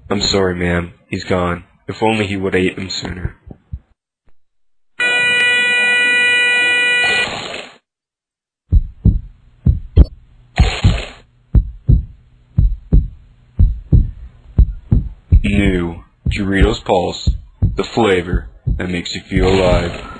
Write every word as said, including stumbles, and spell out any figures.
I'm sorry, ma'am. He's gone. If only he would have ate them sooner. New Doritos Pulse, the flavor that makes you feel alive.